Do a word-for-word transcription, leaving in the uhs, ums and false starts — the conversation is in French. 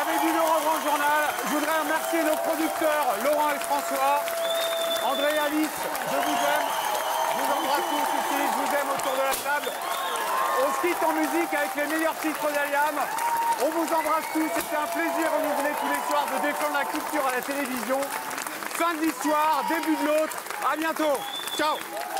avez vu le Grand Journal. Je voudrais remercier nos producteurs, Laurent et François. André et Alice, je vous aime. Je vous embrasse tous ici, je vous aime autour de la table. On se quitte en musique avec les meilleurs titres d'Aliam. On vous embrasse tous, c'était un plaisir renouvelé tous les soirs de défendre la culture à la télévision. Fin de l'histoire, début de l'autre. À bientôt. Ciao.